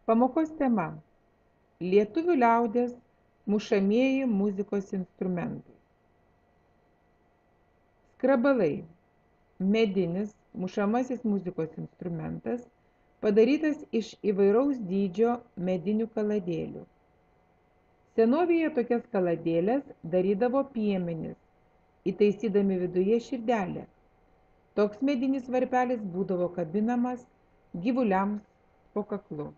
Pamokos tema: lietuvių liaudies mušamieji muzikos instrumentai. Skrabalai – medinis mušamasis muzikos instrumentas, padarytas iš įvairaus dydžio medinių kaladėlių. Senovėje tokias kaladėles darydavo piemenys, įtaisydami viduje širdelę. Toks medinis varpelis būdavo kabinamas gyvuliams po kaklu.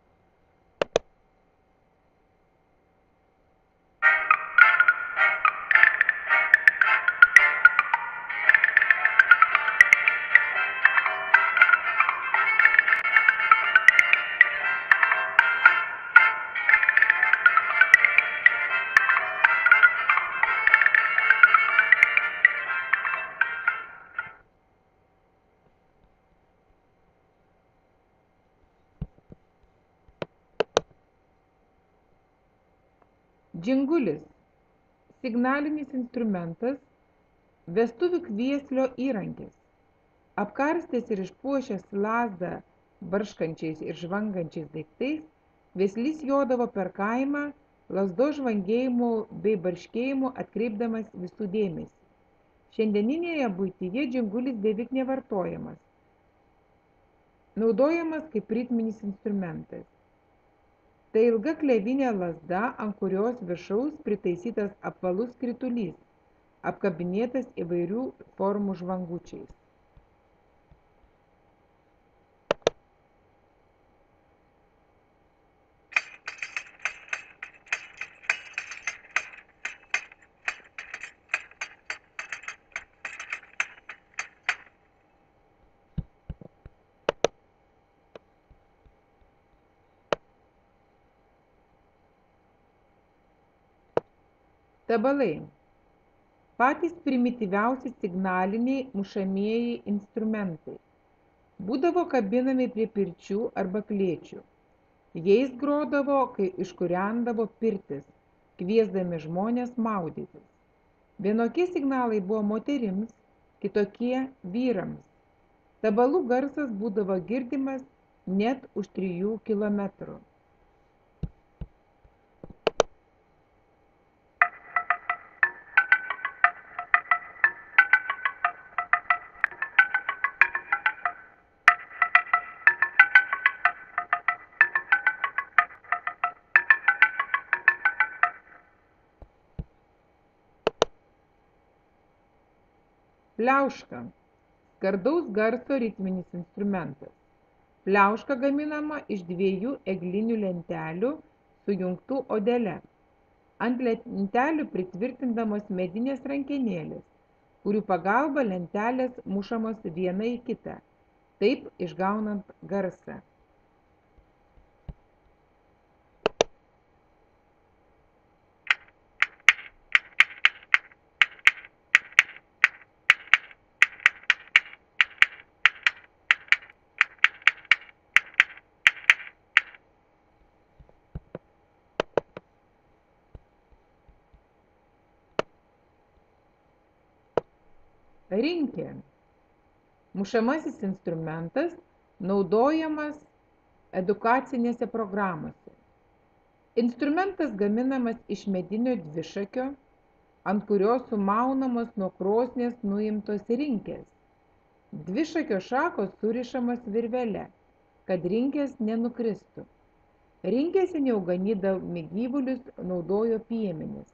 Džingulis – signalinis instrumentas, vestuvių kvieslio įrankis. Apkarstęs ir išpuošęs lazdą barškančiais ir žvangančiais daiktais, vieslys jodavo per kaimą, lazdos žvangėjimu bei barškėjimu atkreipdamas visų dėmesį. Šiandieninėje buityje džingulis beveik nevartojamas, naudojamas kaip ritminis instrumentas. Tai ilga klevinė lazda, ant kurios viršaus pritaisytas apvalus skritulys, apkabinėtas įvairių formų žvangučiais. Tabalai – patys primityviausi signaliniai mušamieji instrumentai. Būdavo kabinami prie pirčių arba klėčių. Jais grodavo, kai iškūrendavo pirtis, kviesdami žmones maudytis. Vienokie signalai buvo moterims, kitokie vyrams. Tabalų garsas būdavo girdimas net už 3 kilometrų. Pliauška – skardaus garso ritminis instrumentas. Pliauška gaminama iš 2 eglinių lentelių sujungtų odele. Ant lentelių pritvirtindamos medinės rankenėlės, kurių pagalba lentelės mušamos viena į kitą, taip išgaunant garsą. Rinkė – mušamasis instrumentas, naudojamas edukacinėse programose. Instrumentas gaminamas iš medinio dvišakio, ant kurio sumaunamos nuo krosnies nuimtos rinkės. Dvišakio šakos surišamos virvele, kad rinkės nenukristų. Rinkėse neuganydami gyvulius naudojo piemenis.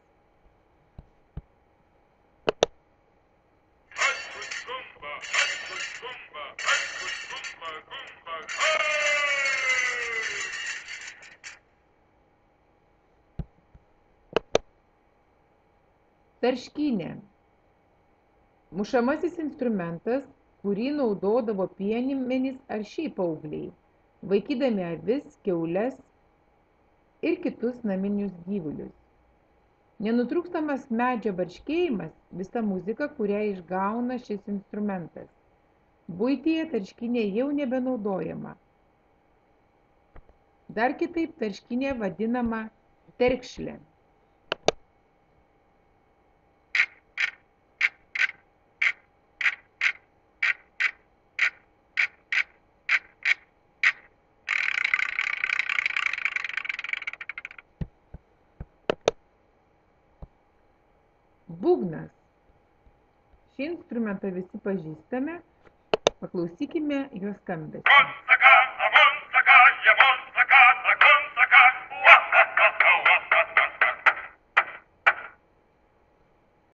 Tarškynė – mušamasis instrumentas, kurį naudodavo piemenys ar šiaip paaugliai, vaikydami avis, kiaules ir kitus naminius gyvulius. Nenutrūkstamas medžio barškėjimas – visa muzika, kurią išgauna šis instrumentas. Buityje tarškynė jau nebenaudojama. Dar kitaip tarškynė vadinama terkšlė. Būgnas. Šį instrumentą visi pažįstame, paklausykime jo skambesio.